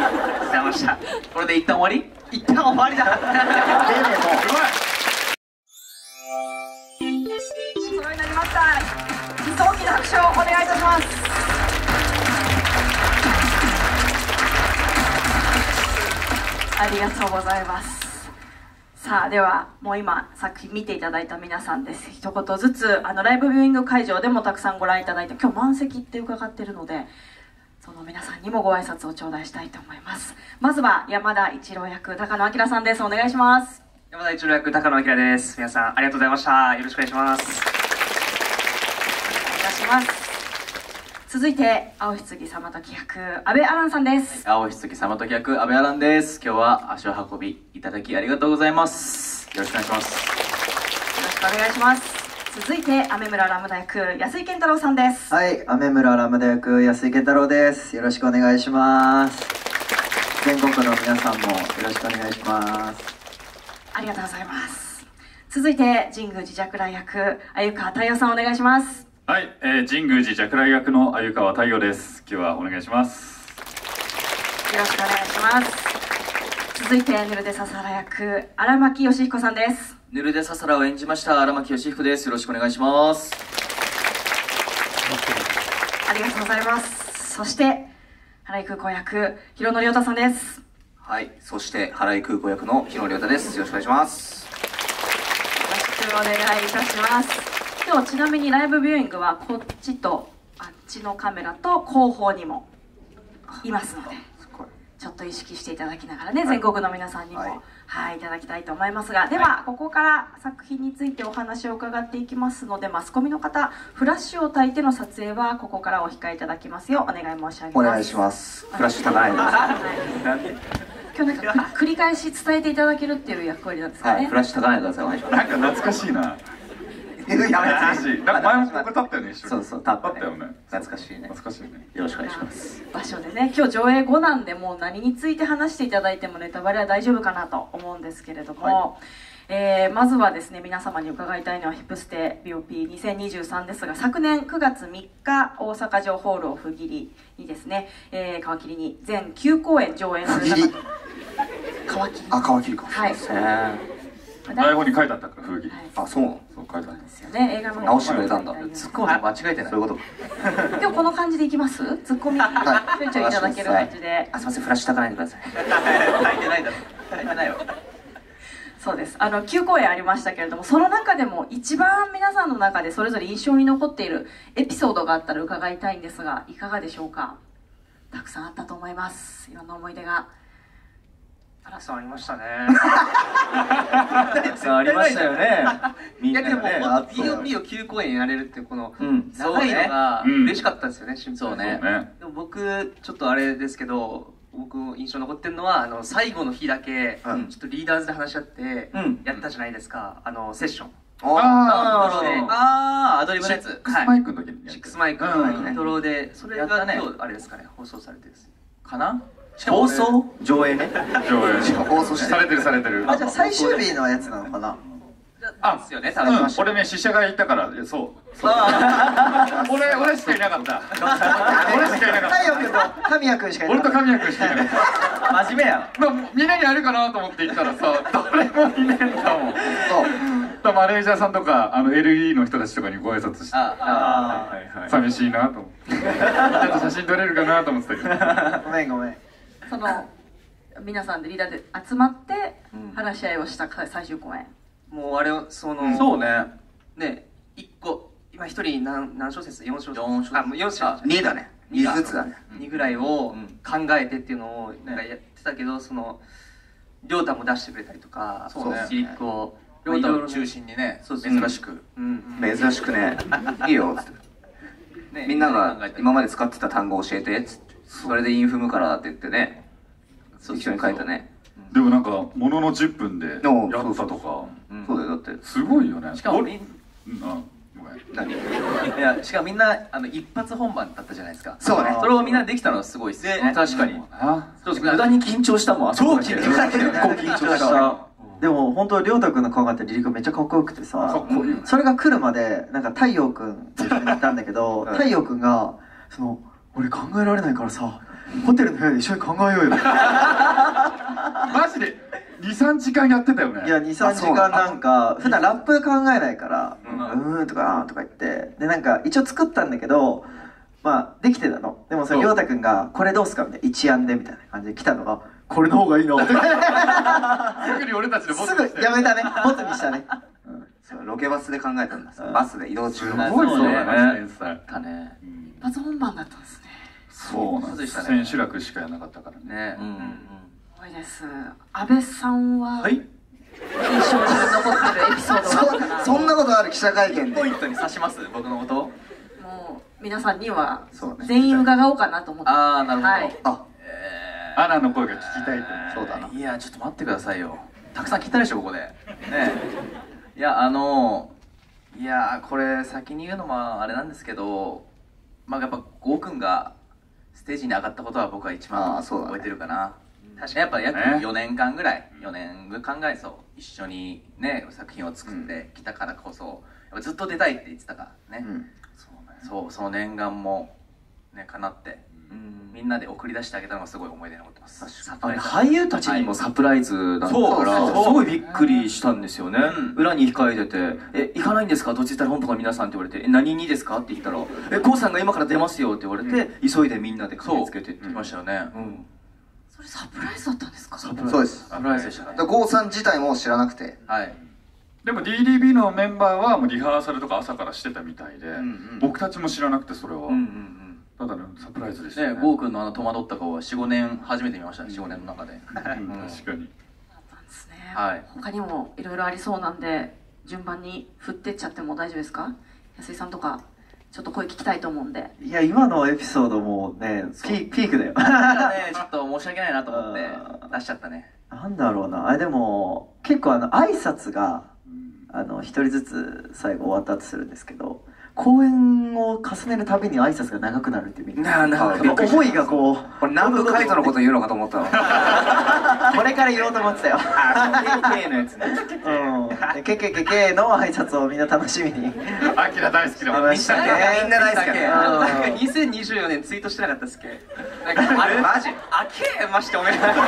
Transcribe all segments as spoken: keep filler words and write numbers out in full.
ざいました。これで一旦終わり？一旦終わりだ。 揃いになりました。一層大きな拍手をお願いいたします。ありがとうございます。さあ、ではもう今作品見ていただいた皆さんです。一言ずつあのライブビューイング会場でもたくさんご覧いただいて、今日満席って伺っているので、その皆さんにもご挨拶を頂戴したいと思います。まずは山田一郎役高野明さんです。お願いします。 山田一郎役高野明です。皆さんありがとうございました。よろしくお願いします。 お願いします。続いて青ひつぎ様時役阿部アランさんです。 青ひつぎ様時役阿部アランです。今日は足を運びいただきありがとうございます。よろしくお願いします。 よろしくお願いします。続いて雨村ラムダ役安井健太郎さんです。 はい、雨村ラムダ役安井健太郎です。よろしくお願いします。全国の皆さんもよろしくお願いします。 ありがとうございます。続いて神宮寺雀来役鮎川太陽さんお願いします。 はい、えー、神宮寺雀来役の鮎川太陽です。今日はお願いします。 よろしくお願いします。続いてヌルデササラ役荒牧義彦さんです。 ヌルデササラを演じました荒牧義彦です。よろしくお願いします。 ありがとうございます。そして原井空港役広野亮太さんです。 はい、そして原井空港役の広野亮太です。よろしくお願いします。 よろしくお願いいたします。今日ちなみにライブビューイングはこっちとあっちのカメラと後方にもいますので、ちょっと意識していただきながらね、全国の皆さんにも、はい、はい、いただきたいと思いますが、ではここから作品についてお話を伺っていきますので、マスコミの方フラッシュを焚いての撮影はここからお控えいただきますようお願い申し上げます。 お願いします。フラッシュ焚かないでください。 今日なんか繰り返し伝えていただけるっていう役割なんですかね。 はい、フラッシュ焚かないでください。お願いします。 なんか懐かしいな。懐かしい。なんか前もここ立ったよね、一緒に。 そうそう、立ったよね。 懐かしいね。 懐かしいね。 よろしくお願いします。 場所でね、今日上映後なんで、もう何について話していただいてもネタバレは大丈夫かなと思うんですけれども、はい、えー、まずはですね、皆様に伺いたいのはヒップステ ビーオーピーにせんにじゅうさんですが、昨年くがつみっか大阪城ホールを不義理にですね、えー、皮切りに全きゅうこうえん上演された。皮切り。 あ、皮切りか。 はい。 台本に書いてあったから、風紀。 あ、そう。 そう書いてあったんですよね。映画の直してくれたんだ。 ツッコミ間違えてない。そういうこと。 今日この感じでいきます？ツッコミちょいちょいいただける感じで。 あ、すみません、フラッシュ焚かないでください。書いてないだろ。書いてないよ。 そうです。あのきゅうこうえんありましたけれども、その中でも一番皆さんの中でそれぞれ印象に残っているエピソードがあったら伺いたいんですが、いかがでしょうか？たくさんあったと思います。いろんな思い出が。 たくさんありましたね。 たくさんありましたよね。 いやでも ビーオーピー をきゅうこうえんやれるってこの長いのが嬉しかったですよね。 そうね。 でも僕ちょっとあれですけど、僕印象残ってるのはあの最後の日だけちょっとリーダーズで話し合ってやったじゃないですか。あのセッション。 ああ、アドリブのやつ。 シックスマイクの時に。 シックスマイクの時ね。ドローでそれが今日あれですかね、放送されてるかな。放送上映ね。 上映放送してされてるされてる。 あ、じゃあ最終日のやつなのかな。 あ、ですよね。 うん、俺ね、試写がいたから、そう。俺、俺しかいなかった。俺しかいなかった。 太陽君と神谷君しかいなかった。 俺と神谷君しかいなかった。 真面目や。 まあ、みんなにやるかなと思って行ったらさ、誰もいねえんだもん。そう。マネージャーさんとか、あの エルイーディー の人たちとかにご挨拶して。寂しいなと思って。ちょっと写真撮れるかなと思ってたけど。 ごめんごめん。 その皆さんでリーダーで集まって話し合いをした最終公演。 もうあれそのそうねね、いっこ今ひとり何何小節？よん小節。 よん小節。 あ、もうよん小節。 にだね。にずつだね。 にぐらいを考えてっていうのをなんかやってたけど、その亮太も出してくれたりとか、 そうね。 リリックを亮太を中心にね、珍しく珍しくね、いいよっつって。みんなが今まで使ってた単語教えてっつって。それでインフムからって言ってね。一緒に書いたね。 でもなんかもののじゅっぷんでやったとか。 そうだよ、だってすごいよね。 しかもみんな何？ いや、しかもみんなあの一発本番だったじゃないですか。 そうね。 それをみんなできたのはすごいっすね。確かに。 無駄に緊張したもん。 超緊張した。 結構緊張した。でも本当亮太君の考えたリリックめっちゃかっこよくてさ、それが来るまでなんか太陽君と一緒にいたんだけど、太陽君がその俺考えられないからさホテルの部屋で一緒に考えようよ。 マジでにさんじかんやってたよね。 いやにさんじかんなんか普段ラップ考えないから「うーん」とか「あー」とか言ってでなんか一応作ったんだけどまあできてたの。でもそれ亮太くんが「これどうすか?」みたいな一案でみたいな感じで来たのが「これの方がいいの」ってすぐに俺たちでボツぐやめたね、ボツにしたね。 ロケバスで考えたんだ。バスで移動中の。 すごいそうだね。 だね。 一発本番だったんですね。 そうなんです。千秋楽しかやらなかったからね。 すごいです。安倍さんははい印象に残ってるエピソードがあったらそんなことある記者会見でポイントに刺します僕のこと。 もう皆さんには全員伺おうかなと思って。 ああなるほど。 あアナの声が聞きたいって。 そうだな。いやちょっと待ってくださいよ。たくさん聞いたでしょここで。ね。いやあのいやこれ先に言うのもあれなんですけど、まあやっぱゴーくんがステージに上がったことは僕は一番覚えてるかな。確かにやっぱ約よねんかんぐらいよねんかんぐらいそう一緒にね作品を作ってきたからこそやっぱずっと出たいって言ってたからね。そうその念願もね叶って。みんなで送り出してあげたのがすごい思い出に残ってます。 あれ俳優たちにもサプライズだったからすごいびっくりしたんですよね。裏に控えてて「え行かないんですかどっちたら本部の皆さん」って言われて「え何にですか?」って言ったら「えこうさんが今から出ますよ」って言われて急いでみんなで駆けつけてって言いましたよね。 それサプライズだったんですか？ そうです。 サプライズでしたね。 ゴーさん自体も知らなくて。 はい。 でも ディーディービー のメンバーはもうリハーサルとか朝からしてたみたいで僕たちも知らなくてそれは。ただのサプライズでしたね。 ゴーくんのあの戸惑った顔はよん、ごねん初めて見ましたね。よん、ごねんの中で。 確かに。 だったんですね。はい。他にもいろいろありそうなんで順番に振ってっちゃっても大丈夫ですか？安井さんとかちょっと声聞きたいと思うんで。 いや今のエピソードもねピピークだよ。 ねちょっと申し訳ないなと思って出しちゃったね。 なんだろうなあれでも結構あの挨拶があの一人ずつ最後終わったとするんですけど。公演を重ねるたびに挨拶が長くなるっていう意味で思いがこうこれ南部海斗のこと言うのかと思ったわ。 これから言おうと思ってたよ。 ケーのやつね。 うんケケケケの挨拶をみんな楽しみにアキラ大好きだもん。 みんな大好きだね。にせんにじゅうよねんツイートしてなかったっすっけ？あれマジ？あけましておめでとう。あい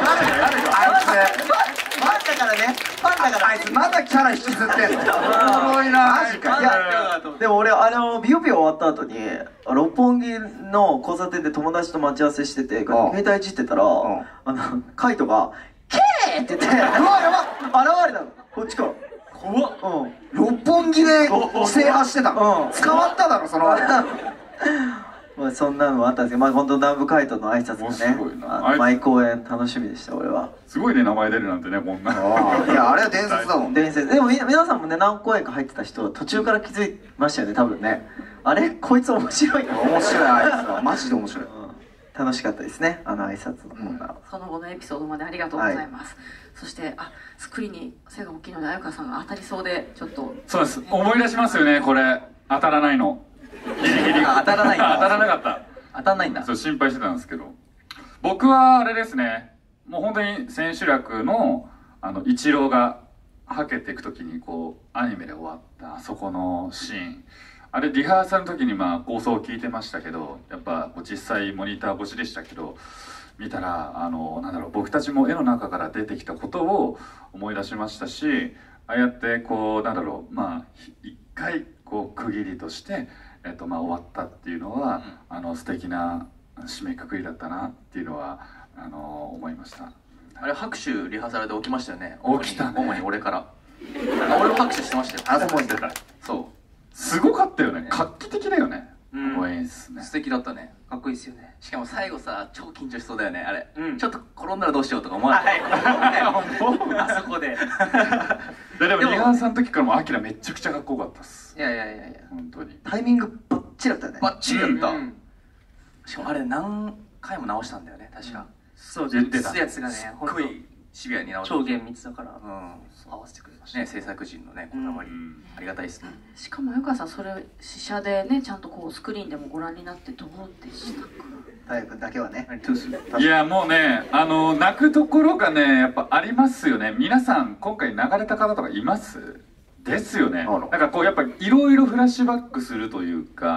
つファンだからね。ファンだからあいつまだキャラ引きずってんの。すごいな。 マジか。いやでも俺あのビヨビヨ終わった後に六本木の交差点で友達と待ち合わせしてて携帯いじってたらあのカイトが「ケー!」って言って「うわやばっ!」現れたのこっちから怖っ。六本木で制覇してたの。捕まっただろその後。 まあそんなのもあったんですけど、まあ本当南部海斗の挨拶がね、毎公演楽しみでした俺は。 すごいね名前出るなんてねこんな。 いやあれは伝説だもん。 伝説。でもみ皆さんもね何公演か入ってた人途中から気づいましたよね多分ね。あれこいつ面白いな。 面白いあいつはマジで面白い。 楽しかったですねあの挨拶のコーナー。 その後のエピソードまでありがとうございます。そしてあスクリーンに背が大きいので鮎川さんが当たりそうでちょっと。 そうです思い出しますよねこれ当たらないの。ギリギリ当たらない。 当たらなかった。 当たんないんだ。 そう心配してたんですけど僕はあれですねもう本当に千秋楽のあのイチローがはけていく時にこうアニメで終わったあそこのシーンあれリハーサルの時にまあ構想を聞いてましたけどやっぱ実際モニター越しでしたけど見たらあのなんだろう僕たちも絵の中から出てきたことを思い出しましたしああやってこうなんだろうまあ一回こう区切りとしてえっとまあ終わったっていうのは、うん、あの素敵な締めくくりだったなっていうのはあの思いました。 あれ拍手リハーサルで起きましたよね。 起きたね。 主に俺から。俺も拍手してましたよ。 あそこにだから。 そう。 すごかったよね。画期的だよね。応援ですね。 素敵だったね。 かっこいいですよね。 しかも最後さ超緊張しそうだよねあれ。ちょっと転んだらどうしようとか思わない。 あそこで。 でもリハーサルの時からもアキラめちゃくちゃかっこよかったっす。 いやいやいやいや本当にタイミングバッチリだったよね。 バッチリだった。しかもあれ何回も直したんだよね確か。 そう言ってたやつがねすっごいシビアに直して超厳密だから合わせてくれましたね。制作陣のねこだわりありがたいですね。 しかも鮎川さんそれ試写でねちゃんとこうスクリーンでもご覧になってどうでしたか？ 大君だけはね。 いやもうねあの泣くところがねやっぱありますよね。皆さん今回流れた方とかいますですよね。なんかこうやっぱいろいろフラッシュバックするというか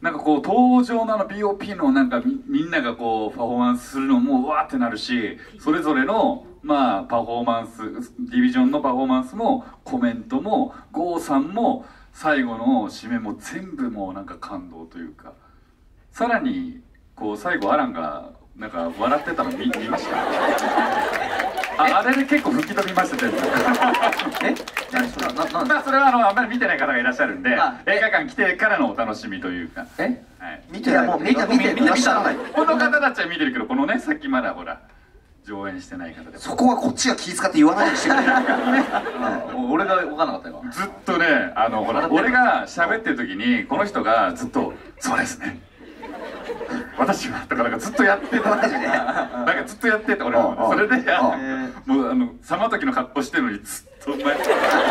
なんかこう登場のあの ビーオーピー のなんか み, みんながこうパフォーマンスするのもうわーってなるし、それぞれのまあパフォーマンス、ディビジョンのパフォーマンスもコメントも郷さんも最後の締めも全部もうなんか感動というか、さらにこう最後アランがなんか笑ってたの 見, 見ましたあ, あれで結構吹き飛びましたねえ何それはななんまあそれはあのあんまり見てない方がいらっしゃるんで、映画館来てからのお楽しみというか。え、はい、 見てない、もう見て見て見て見たない。 この方たちは見てるけど、このねさっきまだほら上演してない方で、 そこはこっちが気遣って言わないようにしてくれる俺が分かんなかったよ。 ずっとね、あのほら俺が喋ってる時にこの人がずっと「そうですね私は」とかなんかずっとやってたなんかずっとやってて、俺もそれでもうあのさまときの格好してるのにずっとお前ずっ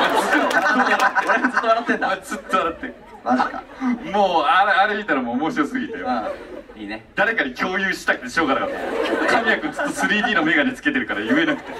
と笑ってんだ。ずっと笑ってマジか。 もうあれあれ見たらもう面白すぎてよ。 いいね。 誰かに共有したくてしょうがなかった。神谷君ずっと スリーディー の眼鏡つけてるから言えなくて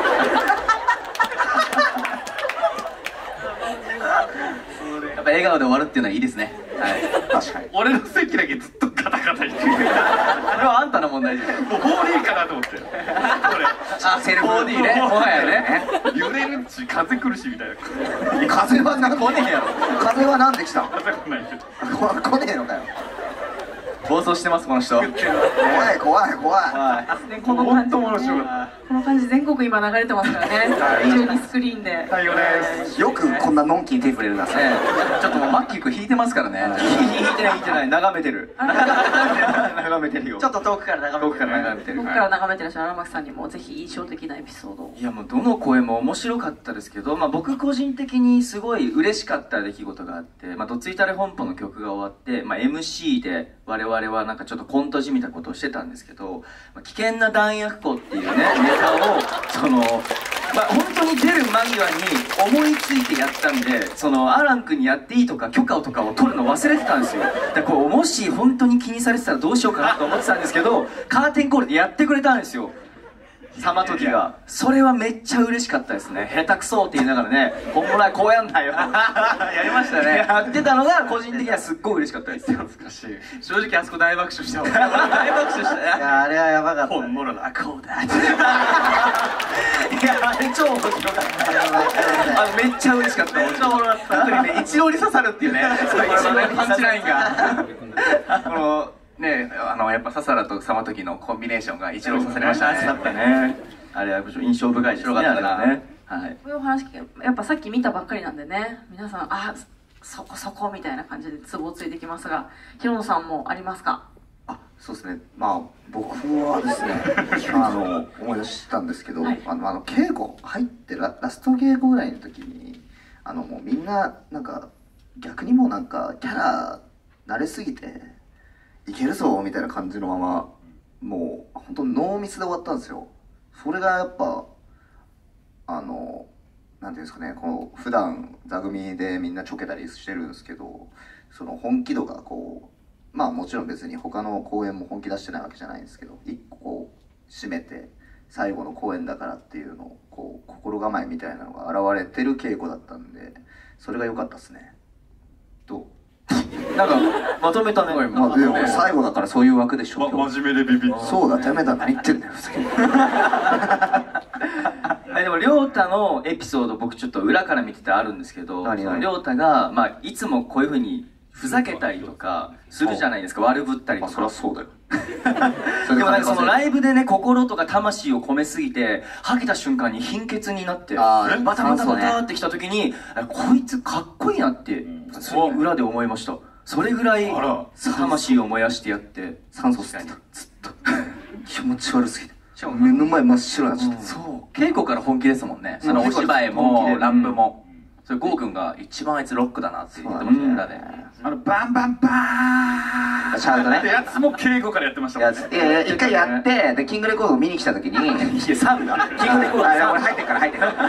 やっぱ笑顔で終わるっていうのはいいですね。はい、 確かに。 俺の席だけずっとガタガタ言ってる。 それはあんたの問題じゃん。 もう フォーディー かなと思ってあ、セルフ フォーディー ね、もはやね。 揺れるし風来るしみたいな。 風はなん来ねえやろ。 風はなんで来たの？ 風来ないけど来ねえのかよ。 暴走してますこの人。怖い怖い怖い。 この感じ、この感じ全国今流れてますからね。じゅうにスクリーンで。 対応です。 よくこんなのんきに手触れるな。 ちょっともうマッキー君引いてますからね。引いてない引いてない、眺めてる。眺めてるよ。 ちょっと遠くから眺めてる。 遠くから眺めてる。 遠くから眺めてらっしゃる荒牧さんにもぜひ印象的なエピソードを。 いやもうどの声も面白かったですけど、まあ僕個人的にすごい嬉しかった出来事があって、まあどついたれ本舗の曲が終わって、まあ エムシー で我々はなんかちょっとコントじみたことをしてたんですけど、まあ、危険な弾薬庫っていうねネタをその、まあ、本当に出る間際に思いついてやったんで、そのアラン君にやっていいとか許可とかを取るの忘れてたんですよ。だからこうもし本当に気にされてたらどうしようかなと思ってたんですけど、カーテンコールでやってくれたんですよ、さまときが。それはめっちゃ嬉しかったですね。下手くそって言いながらね、本物はこうやんだよやりましたね。やってたのが個人的にはすっごい嬉しかったです。 懐かしい。 正直あそこ大爆笑したもん。大爆笑したね。 いやあれはやばかった。 本物はこうだって。いやあれ超面白かった。あのめっちゃ嬉しかった。めっちゃおもろかった。特にね、一郎に刺さるっていうね、その一郎のパンチラインがこのね、あのやっぱ笹原とさまときのコンビネーションが一郎刺されましたね。あれは印象深いですね。あれはね。はい。 こういうお話やっぱさっき見たばっかりなんでね、皆さんあそこそこみたいな感じでツボをついてきますが、広野さんもありますか？ あ、そうですね。まあ僕はですね、あの思い出したんですけど、はい、あのあの稽古入ってララスト稽古ぐらいの時に、あのもうみんななんか逆にもうなんかキャラ慣れすぎて。いけるぞみたいな感じのままもう本当ノーミスで終わったんですよ。それがやっぱあのなんていうんですかね、こう普段座組でみんなちょけたりしてるんですけど、その本気度がこう、まあもちろん別に他の公演も本気出してないわけじゃないんですけど、一個こう締めて最後の公演だからっていうのをこう心構えみたいなのが現れてる稽古だったんで、それが良かったですね。どうなんかまとめたね。 まあ、でも最後だからそういう枠でしょ。 ま、真面目でビビッ。 そうだ、てめえだ、何言ってんだよ。 でも亮太のエピソード僕ちょっと裏から見ててあるんですけど、亮太がまあいつもこういう風にふざけたりとかするじゃないですか、悪ぶったりとか。 そりゃそうだよ。 でもなんかそのライブでね、心とか魂を込めすぎて吐けた瞬間に貧血になってバタバタバタってきた時に、こいつかっこいいなって普通に裏で思いました。それぐらい魂を燃やしてやって酸素吸ってた、ずっと気持ち悪すぎて目の前真っ白になっちゃって。 そう稽古から本気ですもんね。そのお芝居もラップも。それ郷君が一番あいつロックだなって言ってましたね、裏で。 あのバンバンバーンちゃんとねってやつも稽古からやってましたもんね。 いやいや一回やってでキングレコードを見に来た時に、いやサンだキングレコード、 あ俺入ってっから入ってっから入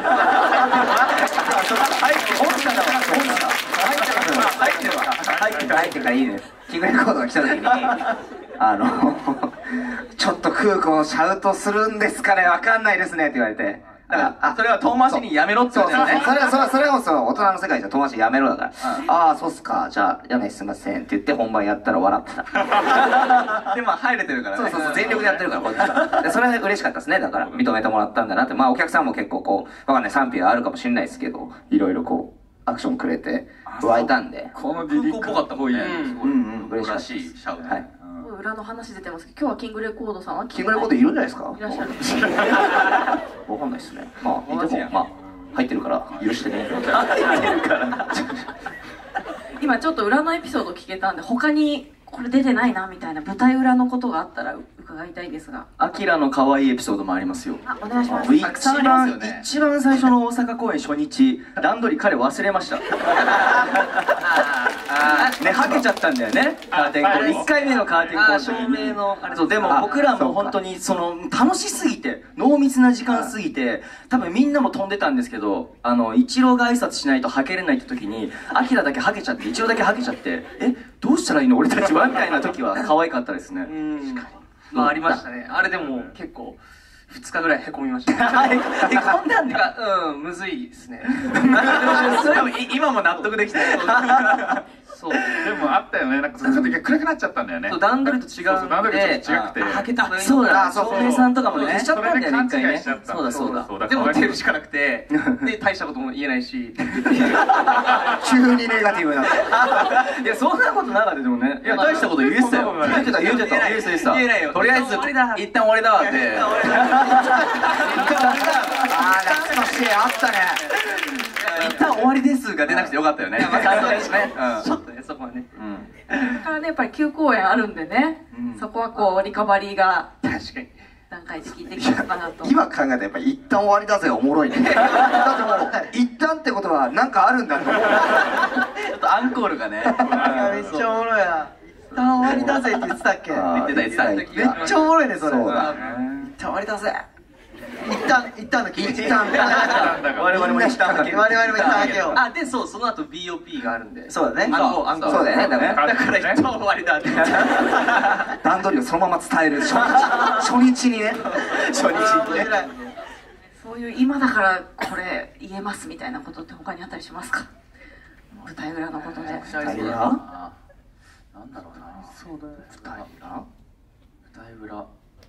って本社だわ、本社入ってるわ入ってるわ入ってる入ってるからいいね。キングレコードが来た時にあのちょっと空港シャウトするんですかね、わかんないですねって言われて、 だからそれは遠回しにやめろってそうそう言うんだよね。 それはそれはそれはその大人の世界じゃ友達やめろだからああそうっすかじゃあじゃあねすいませんって言って本番やったら笑ってたでも入れてるからね。 そうそうそう全力でやってるからこっちはでそれは嬉しかったですねだから認めてもらったんだなってまあお客さんも結構こうわかんない賛否はあるかもしれないですけどいろいろこうアクションくれて湧いたんでこのリリックっぽかったもんね。 うんうん嬉しかったしいシャウト。 はい裏の話出てますけど、今日はキングレコードさんはキングレコードいるんじゃないですかいらっしゃる。 わかんないですねまあいてもまあ入ってるから許してね今ちょっと裏のエピソード聞けたんで、他にこれ出てないなみたいな舞台裏のことがあったら伺いたいんですが。 アキラの可愛いエピソードもありますよ。 あ、お願いします。 一たくさんありますよ番、 ね一番最初の大阪公演初日、段取り彼忘れました。ね、はけちゃったんだよね、カーテンコール。いっかいめのカーテンコール。 照明のあれ。 そう、でも僕らも本当にその楽しすぎて、濃密な時間すぎて、多分みんなも飛んでたんですけど、あのイチローが挨拶しないとはけれないって時にアキラだけはけちゃって、イチローだけはけちゃって、えどうしたらいいの俺たちはみたいな時は可愛かったですね。 まあありましたね。あれでも結構ふつかぐらいへこみました。 へこんだんだ。 うん、むずいですね。 それも今も納得できて。 そう。 でもあったよね。なんかちょっと暗くなっちゃったんだよね。 そう段取りと違そうそう段取りがちょっと違くて。 はけた。 そうだ、 そうそう照明さんとかもね、消しちゃったんだよね、 それで勘一回ね。 違いしちゃったそうだそうだ。 でも出るしかなくて、で大したことも言えないし。 急にネガティブなっていや、そんなことなかったでもね。いや、大したこと言えてたよ。言えてた、言えてた。言えてた、言えてた。 言えないよ。 とりあえず、 一旦終わりだ一旦終わりだわって。 ああ懐かしいあったね一旦終わりですが出なくてよかったよね。 そうですね。ちょっとね、そこはね。 だからね、やっぱりきゅう公演あるんでね、そこはこうリカバリーが確かに。 段階的にできるかなと。 今考えたらやっぱ一旦終わりだぜおもろいねだってもう一旦ってことはなんかあるんだと思うちょっとアンコールがね。 めっちゃおもろいな。一旦終わりだぜって言ってたっけ。 あ言ってた言ってた。 めっちゃおもろいねそれ。 そうだ一旦終わりだぜ。一旦一旦の気持ち。一旦我々も一旦我々も一旦開けよう。 あ、で、そう、その後 ビーオーピー があるんで。 そうだね。 アンコール、アンコール。 そうだよねだからだから一旦終わりだって。 段取りをそのまま伝える初日初日にね初日にねそういう今だからこれ言えますみたいなことって他にあったりしますか？舞台裏のことで。 舞台裏なんだろうな。 そうだよ舞台裏舞台裏。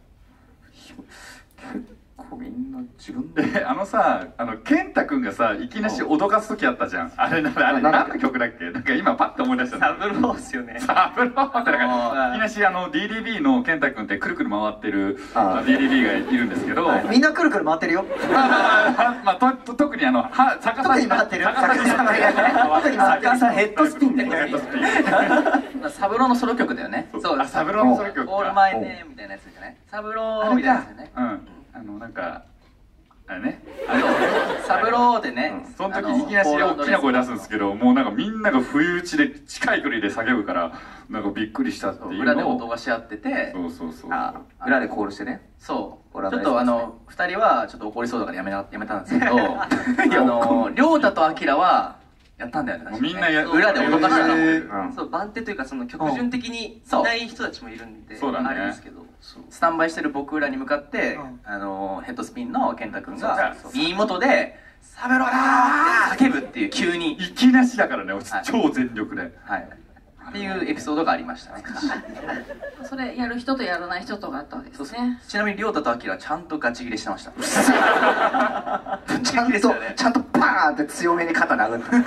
結構みんな自分でであのさあの健太君がさいきなし脅かす時あったじゃん。あれなあれ何の曲だっけ。なんか今パッと思い出したサブローっすよね。 サブローってなんかいきなしあの ディーディービー の健太君ってくるくる回ってる ディーディービー がいるんですけど、 みんなくるくる回ってるよ。 まあとと特にあのは逆さ特に回ってる。 逆さに特に回ってる。 さヘッドスピンでヘッドスピンサブローのソロ曲だよね。 そうあサブローのソロ曲オールか。 マイネームみたいなやつじゃない。サブローみたいなやつだよね。 うんあのなんかあれねあのサブローでね。 その時いきなし大きな声出すんですけど、もうなんかみんなが不意打ちで近い距離で叫ぶからなんかびっくりしたっていう裏でのを音がし合ってて。 そうそうそうあ裏でコールしてねそう裏でちょっとあの二人はちょっと怒りそうだからやめなやめたんですけどあの亮太と明はやったんだよね。確かにねみんなや裏で脅かしたの。 うんそう、番手というか、その曲順的にいない人たちもいるんで、 そうだねあれですけど。 スタンバイしてる僕らに向かって、 うんあのヘッドスピンの健太君そうがそうそう耳元で「サブローだ!」って叫ぶっていう急に、 いきなしだからねはい超全力ではい、っていうエピソードがありましたね。 それやる人とやらない人とがあったわけですね。 ちなみに亮太と明はちゃんとガチ切れしてました。 ちゃんとちゃんとパーンって強めに肩殴って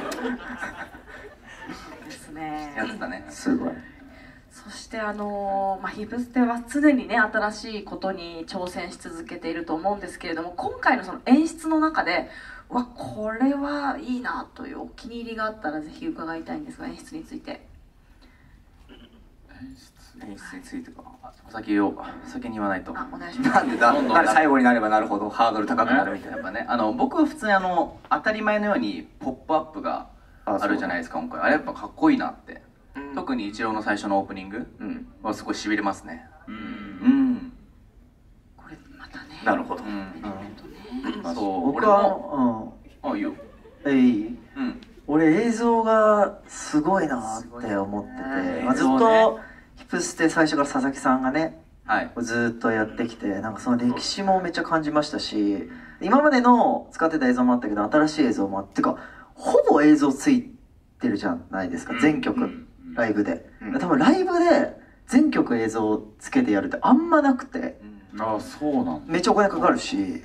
ですね。 やってたね。 すごいそしてあのーまあ、ヒプステは常にね新しいことに挑戦し続けていると思うんですけれども、今回のその演出の中でうわこれはいいなというお気に入りがあったらぜひ伺いたいんですが、演出について。 演出についてかお先を先に言わないと。 あ、お願いします。 なんでだどんどんなんで最後になればなるほどハードル高くなるみたいなやっぱね、あの僕は普通にあの当たり前のようにポップアップがあるじゃないですか。今回あれやっぱかっこいいなって、 うん特にイチローの最初のオープニングうんはすごいしびれますね。 うんうんこれまたね。 なるほどうんねそう僕俺もはあいいよ。 うんえいいうん俺映像がすごいなって思ってて、まあ、ずっ映像ねとヒプステ最初から佐々木さんがねずっとやってきて、なんかその歴史もめっちゃ感じましたし、今までの使ってた映像もあったけど新しい映像もあって、てかほぼ映像ついてるじゃないですか、全曲ライブで。多分ライブで全曲映像つけてやるってあんまなくて、 ああそうなんめっちゃお金かかるし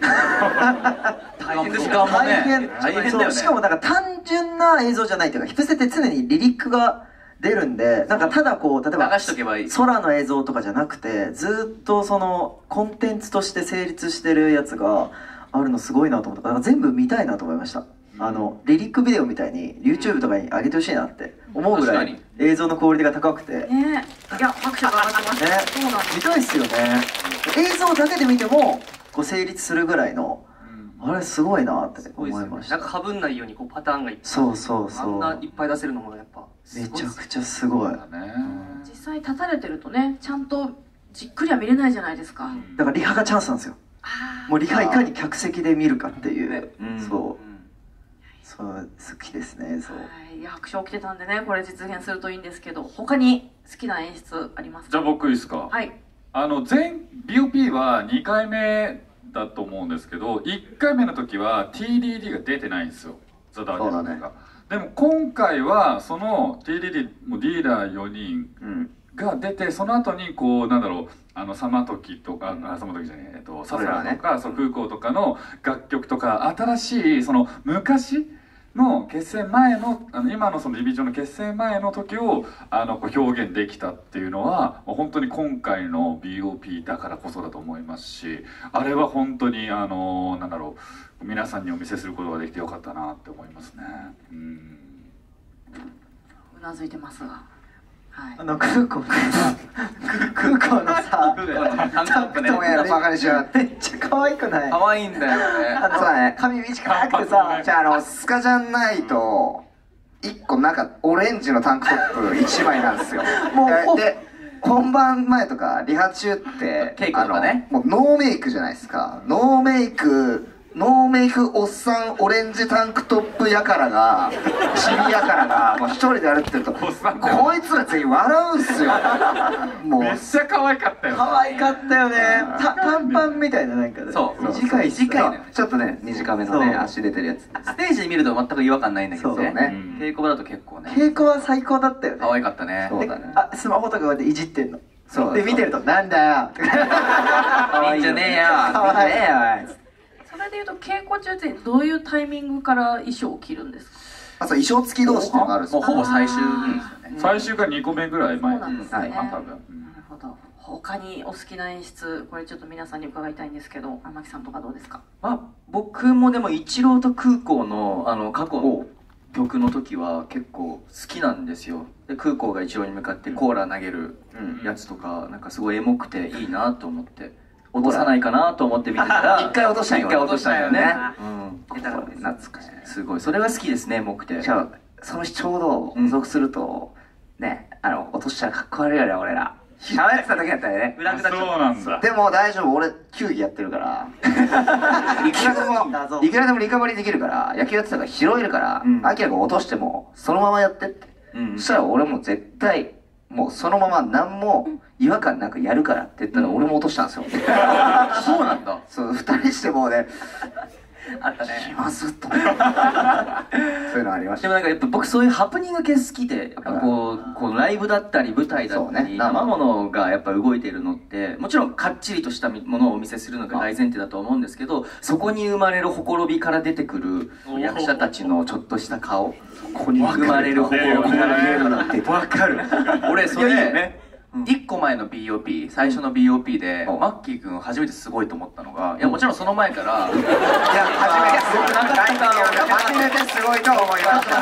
大変ですよね。 大変大変だよね。 しかもなんか単純な映像じゃないというか、ヒプセって常にリリックが出るんで、なんかただこう例えば流しとけばいい空の映像とかじゃなくて、ずっとそのコンテンツとして成立してるやつがあるのすごいなと思ったから、全部見たいなと思いました。あのリリックビデオみたいに YouTube とかに上げてほしいなって思うぐらい映像のクオリティが高くてね。いや拍手が上がってますね。 そうなんです。見たいっすよね。映像だけで見てもこう成立するぐらいの、あれすごいなって思いました。 なんかかぶんないようにこうパターンがいっぱい、 そうそうそう、 あんないっぱい出せるのもやっぱめちゃくちゃすごい。 実際立たれてるとね、ちゃんとじっくりは見れないじゃないですか。 だからリハがチャンスなんですよ。もうリハいかに客席で見るかっていう、そうそう好きですね。そう、 いや拍手起きてたんでね、これ実現するといいんですけど、他に好きな演出ありますか？ じゃあ僕いいですか。 はい。 あの前 ビーオーピー はにかいめだと思うんですけど、いっかいめの時は ティーディーディー が出てないんですよ、ザ・ダーゲンズが。でも今回はその ティーディーディー もディーラーよにんが出て、その後にこうなんだろう、あのサマトキとか、あサマトキじゃない、えっとササラとか、そう空港とかの楽曲とか、新しいその昔の結成前の、あの今のそのディビジョンの結成前の時をあのこう表現できたっていうのは、本当に今回の ビーオーピー だからこそだと思いますし、あれは本当にあのなんだろう、皆さんにお見せすることができてよかったなって思いますね。うん、 うなずいてますが、はい、 あの空港空港のさタンクトップね、 バカにしやがって。 めっちゃ可愛くない？ 可愛いんだよね。 あのそうだね、髪短くてさ、 じゃああのスカジャンないといっこ中オレンジのタンクトップいちまいなんですよ。もうで本番前とかリハ中って稽古とかね、 もうノーメイクじゃないですか。ノーメイクノーメイクおっさんオレンジタンクトップやからがチビやからがもう一人で歩ってるとこいつら全員笑うんすよ。もうめっちゃ可愛かったよ。 可愛かったよね。た短パンみたいな、なんかそう短い短いのよ。 ちょっとね短めのね足出てるやつ。 ステージで見ると全く違和感ないんだけどね。 ね、 稽古場だと結構ね。 稽古は最高だったよね。 可愛かったね。 そうだね。 あ、スマホとかこうやっていじってんの。 そうで見てるとなんだよ。 可愛いんじゃねえよ。 可愛いね。 それでいうと稽古中ってどういうタイミングから衣装を着るんですか？ あ、そう、衣装付き同士っていうのがあるんですよ。 もうほぼ最終ですよね。 最終がにこめぐらい前。 そうなんですね。 はい、多分。 なるほど。他にお好きな演出、これちょっと皆さんに伺いたいんですけど、天木さんとかどうですか？ まあ僕もでも一郎と空港のあの過去の曲の時は結構好きなんですよ。で空港が一郎に向かってコーラ投げるやつとか、なんかすごいエモくていいなと思って。落とさないかなと思って見てたら一回落としたんよ。 一回落としたんよね。 うん。 懐かしい。 すごい、それが好きですね、エモくて。 じゃあその日ちょうど付属するとね、あの落としたらかっこ悪いよね、俺ら喋ってた時だったよね。 裏下っちゃった。そうなんだ。 でも大丈夫、俺球技やってるからいくらでもいくらでもリカバリーできるから、野球やってたから拾えるから、アキラが落としてもそのままやってって、そしたら俺も絶対もうそのまま何も違和感なくやるからって言ったら俺も落としたんですよ。 そうなんだ。 そう、二人してもうね、 あったね。 気まずっと。そういうのありました。 でもなんかやっぱ僕そういうハプニング系好きで、やっぱこう、こうライブだったり舞台だったり、生ものがやっぱ動いているのって、もちろんかっちりとしたものをお見せするのが大前提だと思うんですけど、そこに生まれるほころびから出てくる役者たちのちょっとした顔、ここに生まれるほころびから出るのってわかる。 俺それいっこまえの ビーオーピー、最初の ビーオーピーでマッキー君初めてすごいと思ったのが、いやもちろんその前からいや初めてすごい初めてすごいと思いました。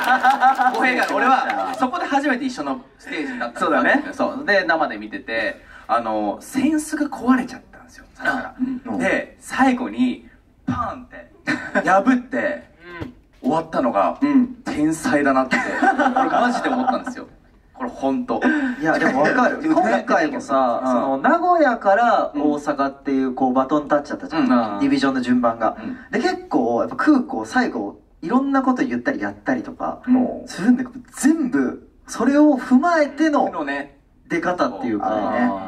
語弊が俺はそこで初めて一緒のステージになったんだね。そうで生で見てて、あのセンスが壊れちゃったんですよ。で最後にパーンって破って終わったのが天才だなって俺マジで思ったんですよ。これ本当。 いやでも分かる。今回もさ、その名古屋から大阪っていうこうバトンタッチだったじゃん、ディビジョンの順番が。で結構やっぱ空港最後いろんなこと言ったりやったりとかするんで、全部それを踏まえての出方っていうか、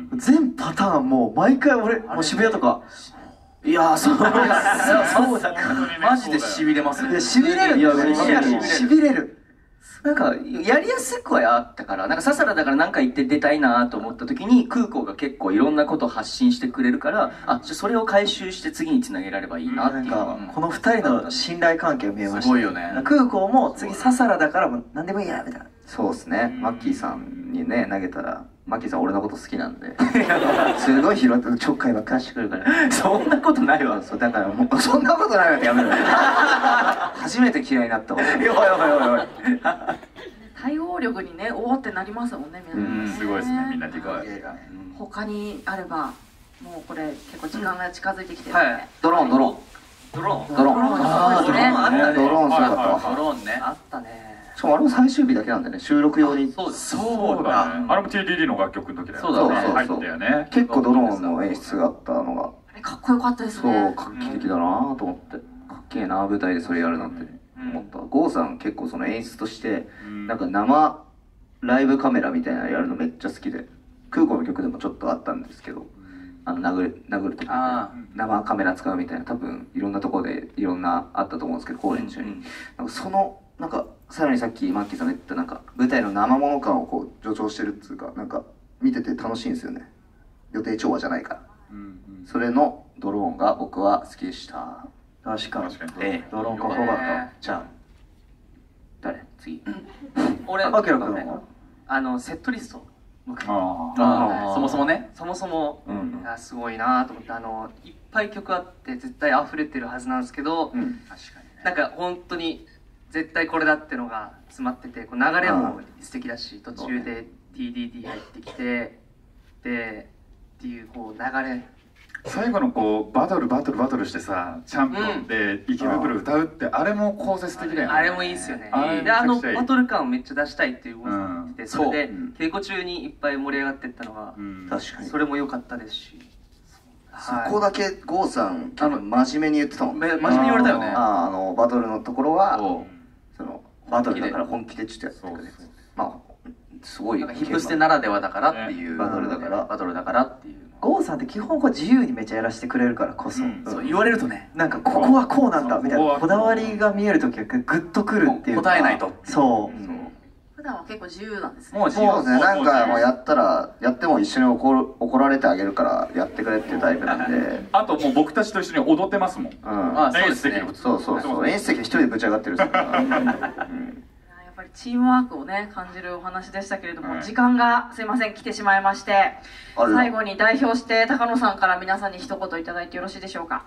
全パターンもう毎回俺もう渋谷とかいやーそうそうだマジでしびれます。 いやしびれるんだよね。しびれる。 なんかやりやすくはあったから、なんかササラだから何か言って出たいなと思った時に空港が結構いろんなことを発信してくれるから、あ、それを回収して次につなげられればいいなっていう。 なんかこの二人の信頼関係が見えました。 すごいよね。 空港も次ササラだからもう何でもいいやみたいな。 そうですね、マッキーさんにね投げたら、マッキーさん俺のこと好きなんですごい拾ってちょっかいばっかりしてくるから。 そんなことないわ。 そうだからもうそんなことないわってやめろ初めて嫌いになったわ。 おいおいおいおい対応力にね、おおってなりますもんね、皆さんね。 すごいですね、みんな理解。 他にあれば、もうこれ結構時間が近づいてきてるので、 ドローンドローンドローンドローンあードローンあったね。 ドローンすごかったわ。 ドローンね。 あったね。 しかもあれも最終日だけなんだよね、収録用に。 そうですそうだね。あれも ティーディーディー の楽曲の時だよね。 そうだね入ったよね。 結構ドローンの演出があったのが、 あれかっこよかったですそうね。 画期的だなと思って、かっけえな舞台でそれやるなんて思った。郷さん結構その演出としてなんか生ライブカメラみたいなのやるのめっちゃ好きで、空港の曲でもちょっとあったんですけど、あの殴る殴る時に生カメラ使うみたいな、多分いろんなところでいろんなあったと思うんですけど、公演中になんかそのなんかさらにさっきマッキーさんが言ったなんか舞台の生もの感をこう助長してるっていうか、なんか見てて楽しいんですよね。予定調和じゃないから、それのドローンが僕は好きでした。 確かに。 ええ、 ドローンかっこよかった。 じゃあ誰次？ 俺あきらくんはあのセットリスト、僕ああそもそもね。 そもそもがすごいなと思って、あのいっぱい曲あって絶対溢れてるはずなんですけど、確かになんか本当に絶対これだってのが詰まってて、こう流れも素敵だし、途中で ティーディーディー 入ってきてでっていうこう流れ、 最後のこうバトルバトルバトルしてさ、チャンピオンで池袋歌うって、あれも構成的だよね。 あれもいいっすよね。 あれであのめちゃくちゃいいバトル感をめっちゃ出したいっていうことを言ってて、それでうん稽古中にいっぱい盛り上がってったのが、 うん確かにそれも良かったですし、 そこだけ郷さんあの真面目に言ってたもんね。 め真面目に言われたよね。 あーあのバトルのところはそうそのバトルだから本気でちょっとやってくれ。まあすごいなんかヒップステならではだからっていう、 バトルだからバトルだからっていう郷さんって基本こう自由にめっちゃやらせてくれるからこそ、 うんそう言われるとね、 なんかここはこうなんだみたいここはなこだわりが見えるときはグッとくるっていうか、 答えないとそう普段は結構自由なんですね。 もう自由そうですね、なんかもうやったらやっても一緒に怒る怒られてあげるからやってくれっていうタイプなんで、 あともう僕たちと一緒に踊ってますもん。 うんあそうですね。 そうそうそう、演出席一人でぶち上がってるんですよ。うんやっぱりチームワークをね感じるお話でしたけれども、 はい時間がすいません来てしまいまして、 あら最後に代表して高野さんから皆さんに一言いただいてよろしいでしょうか。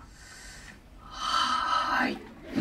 はい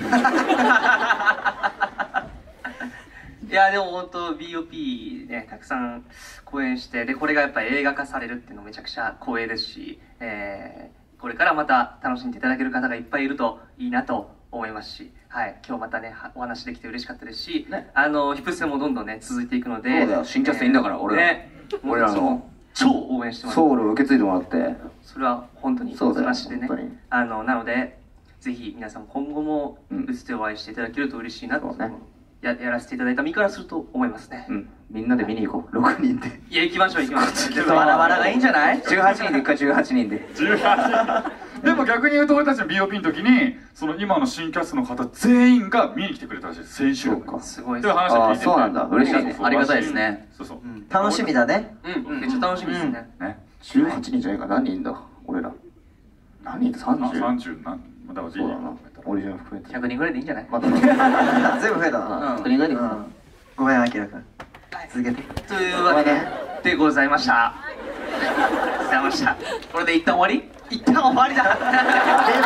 いやでも本当 ビーオーピー ねたくさん公演して、でこれがやっぱり映画化されるっていうのもめちゃくちゃ光栄ですし、えー、これからまた楽しんでいただける方がいっぱいいるといいなと思いますし、はい、今日またねお話できて嬉しかったですし、 ねあのヒップステもどんどんね続いていくので、 そうだよ新キャストいいんだから俺らね俺らの超応援してます。 ソウルを受け継いでもらって、 それは本当にそうだよ話でね本当に、 あのなのでぜひ皆さん今後もうん打つ手を愛していただけると嬉しいなと、 そうねややらせていただいた身からすると思いますね。 うん、みんなで見に行こう、ろくにんで。 いや行きましょう行きましょう。 バラバラがいいんじゃない？ じゅうはちにんで行くか、じゅうはちにんで。 じゅうはちでも逆に言うと俺たちの ビーオーピー の時にその今の新キャストの方全員が見に来てくれたらしいです、先週。 そうかすごいっていうです。 話を聞いてて、 あそうなんだ嬉しいねそうそうありがたいですね。 そうそう、 楽しみだね。 うん、めっちゃ楽しみですね。 ね、 じゅうはちにんじゃないか、何人いんだ、俺ら。何人だ、さんじゅう。 さんじゅう何だからそうだな、オリジナル含めて。 ひゃくにんぐらいでいいんじゃない？ また、 全部増えたな、 ひゃくにんぐらいで行こうん、ごめんあきらくん続けて。 というわけででございました。ございました。これで一旦終わり？一旦終わりだ。 う。でね、もう、始まんね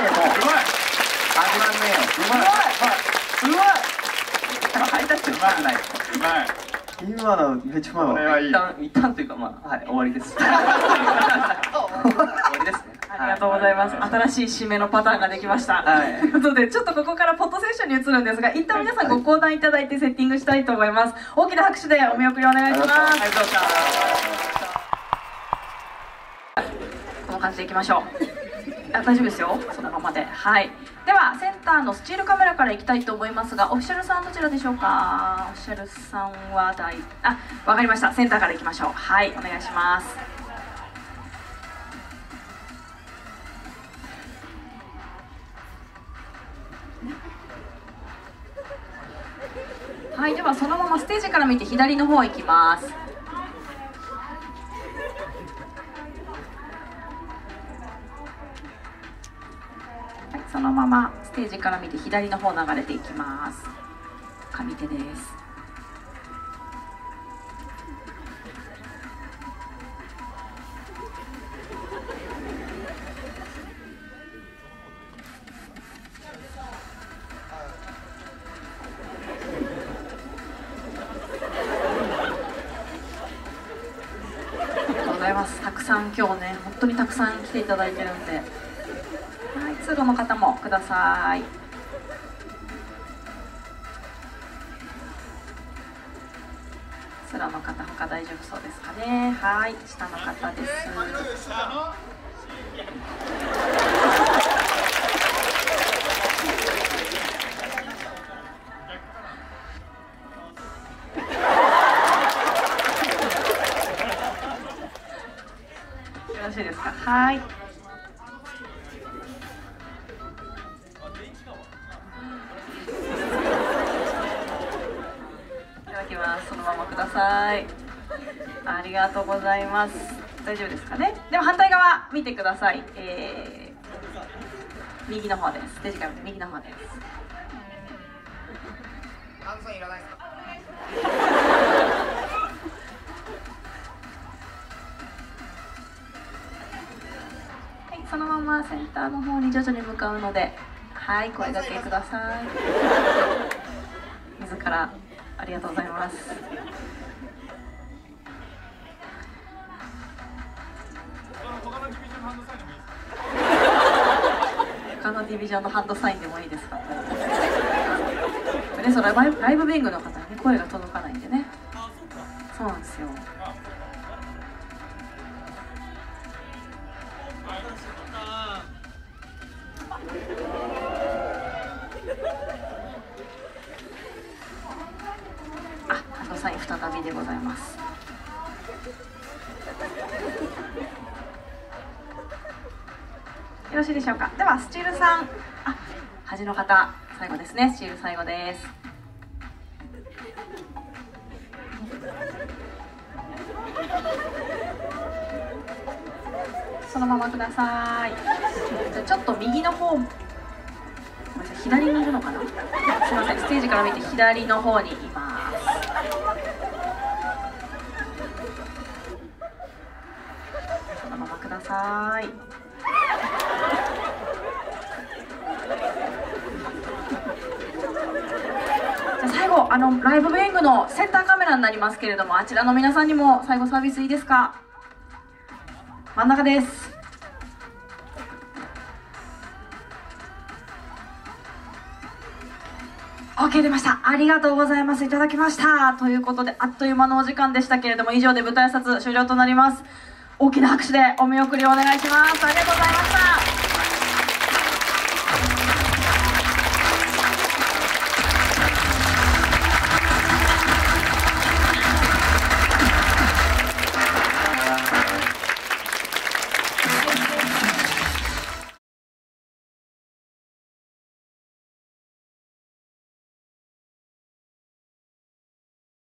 えよ。 うまい。うまい。ハイタッチうまくない。 うまい、 今のめっちゃうまいわ。 これはいい。 一旦一旦というかまあはい終わりです。終わりですね。 ありがとうございます。新しい締めのパターンができました。 はいということで、ちょっとここからポットセッションに移るんですが、一旦皆さんご講談いただいてセッティングしたいと思います。大きな拍手でお見送りお願いします。 ありがとうございました。 この感じでいきましょう。あ、大丈夫ですよ。そのままで。はい。では、センターのスチールカメラからいきたいと思いますが、オフィシャルさんどちらでしょうか。オフィシャルさんは大、あ、わかりました。センターからいきましょう。はい、お願いします。 はい、ではそのままステージから見て左の方行きます。はい、そのままステージから見て左の方流れていきます。上手です。たくさん今日ね、本当にたくさん来ていただいてるんで、はい、通路の方もください。通路の方、他大丈夫そうですかね。はい、下の方です。よろしいですか。はい。いただきます。そのままください。ありがとうございます。大丈夫ですかね。では反対側見てください。えー、右の方です。ステージから右の方です。感想いらないですか。そのままセンターの方に徐々に向かうので、はい、声掛けください。自らありがとうございます。他のディビジョンのハンドサインでもいいですか。ね、それライブ、ライブビングの方に、ね、声が届かないんでね。そうなんですよ。あ、ハンドサイン再びでございます。よろしいでしょうか。ではスチールさん、あ、端の方最後ですね。スチール最後です。そのままください。じゃちょっと右の方、ごめんなさい、左にいるのかな。すみません、ステージから見て左の方にいます。そのままください。じゃ最後、あのライブビューイングのセンターカメラになりますけれども、あちらの皆さんにも最後サービスいいですか。真ん中です。OK 出ました。ありがとうございます。いただきました。ということで、あっという間のお時間でしたけれども、以上で舞台挨拶終了となります。大きな拍手でお見送りをお願いします。ありがとうございました。